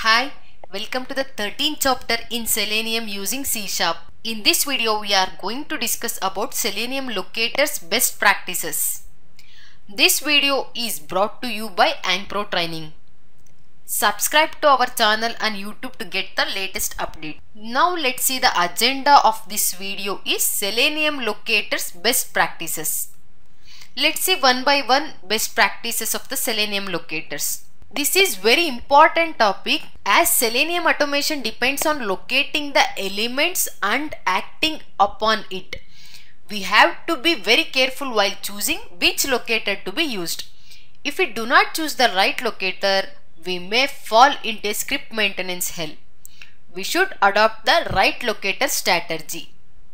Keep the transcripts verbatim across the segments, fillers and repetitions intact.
Hi, welcome to the thirteenth chapter in Selenium using C Sharp. In this video, we are going to discuss about Selenium locators best practices. This video is brought to you by Ankpro Training. Subscribe to our channel and YouTube to get the latest update. Now let's see the agenda of this video is Selenium locators best practices. Let's see one by one best practices of the Selenium locators. This is very important topic as Selenium automation depends on locating the elements and acting upon it. We have to be very careful while choosing which locator to be used. If we do not choose the right locator, we may fall into script maintenance hell. We should adopt the right locator strategy.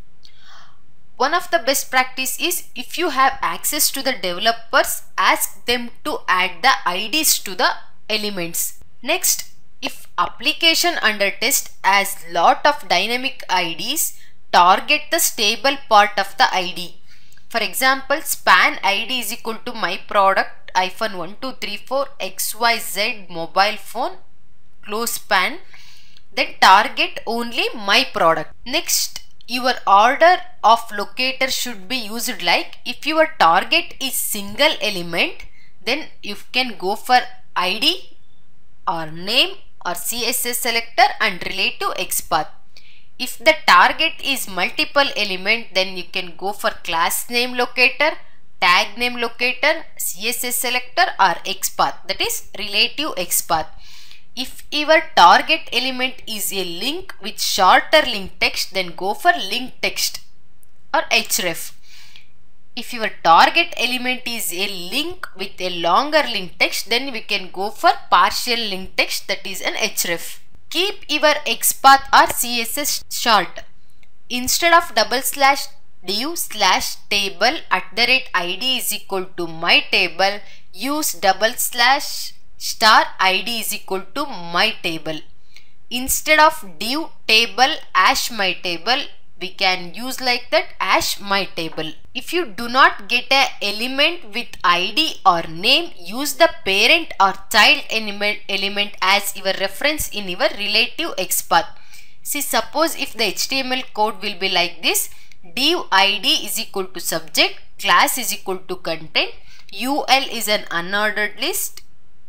One of the best practice is if you have access to the developers, ask them to add the I Ds to the elements. Next, if application under test has lot of dynamic I Ds, target the stable part of the I D. For example, span I D is equal to my product hyphen one two three four X Y Z mobile phone close span, then target only my product. Next, your order of locator should be used like if your target is single element, then you can go for I D or name or C S S selector and relate to XPath. If the target is multiple element, then you can go for class name locator, tag name locator, C S S selector or XPath, that is relative XPath. If your target element is a link with shorter link text, then go for link text or href. If your target element is a link with a longer link text, then we can go for partial link text, that is an href. Keep your XPath or C S S short. Instead of double slash div slash table at the rate I D is equal to my table, use double slash star I D is equal to my table. Instead of div table hash my table, we can use like that hash my table. If you do not get a element with I D or name, use the parent or child element, element as your reference in your relative XPath. See, suppose if the H T M L code will be like this: div I D is equal to subject, class is equal to content, U L is an unordered list,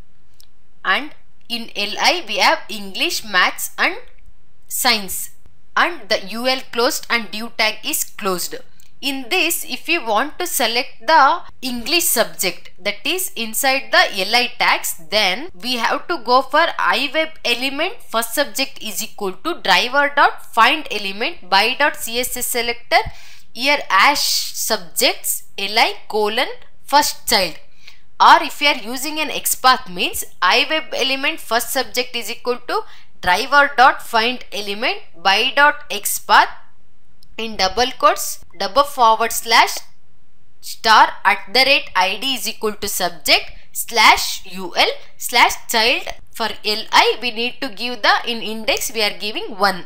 and in L I we have English, Maths and Science, and the U L closed and div tag is closed. In this, if you want to select the English subject, that is inside the L I tags, then we have to go for iWeb element first subject is equal to driver dot find element by dot C S S selector, here hash subjects Li colon first child. Or if you are using an XPath, means iWeb element first subject is equal to driver dot find element by dot XPath in double quotes double forward slash star at the rate I D is equal to subject slash U L slash child. For Li we need to give the, in index we are giving one.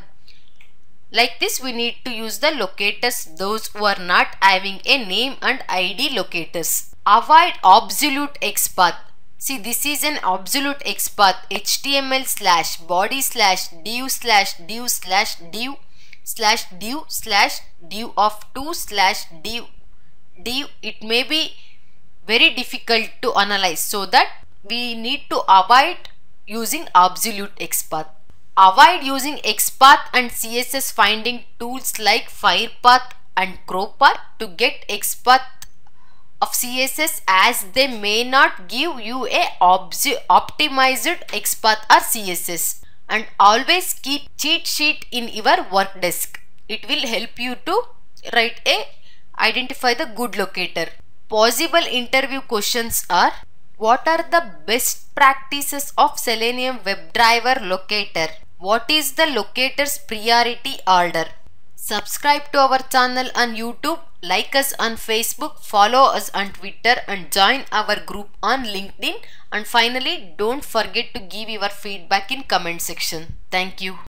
Like this we need to use the locators, those who are not having a name and I D locators. Avoid absolute XPath. See, this is an absolute XPath, H T M L slash body slash div slash div slash div slash div slash div of two slash div div. It may be very difficult to analyze, so that we need to avoid using absolute XPath. Avoid using XPath and C S S finding tools like FirePath and CrowPath to get XPath of C S S, as they may not give you a optimized XPath or C S S. And always keep cheat sheet in your work desk. It will help you to write a identify the good locator. Possible interview questions are: what are the best practices of Selenium WebDriver locator? What is the locator's priority order? Subscribe to our channel on YouTube, like us on Facebook, follow us on Twitter and join our group on LinkedIn. And finally, don't forget to give your feedback in comment section. Thank you.